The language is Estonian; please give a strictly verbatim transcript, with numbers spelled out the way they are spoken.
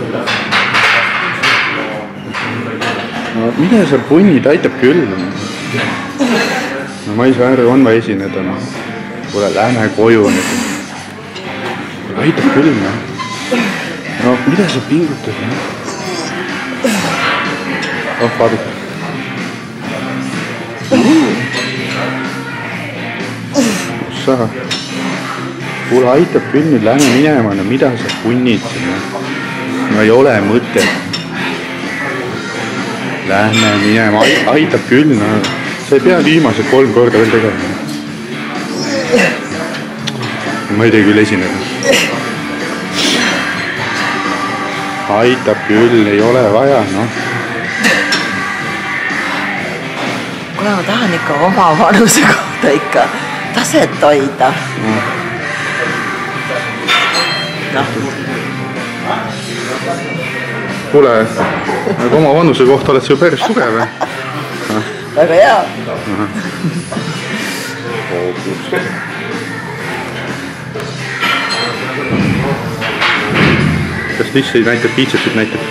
no mida sa punnid, aitab küll. No ma ei saa aru, on vaja esineda. No. Kuule, lähme koju nüüd. Aitab küll. No, no mida sa pingutad? No? Oh, vaadake. Ossa. Kuule, aitab küll nüüd, lähme minema. No mida sa punnid siin? No, no ei ole mõtet. Lähme minema, aitab küll, no sa ei pea viimased kolm korda veel tegema. Ma ei tee küll esineda. Aitab küll, ei ole vaja, noh. Kuule, ma tahan ikka oma vanuse kohta ikka taset hoida. Noh. Kuule, aga oma vanuse kohta oled sa ju päris tugev. Väga hea. Kas lissi näitab, piitsepsid näitab?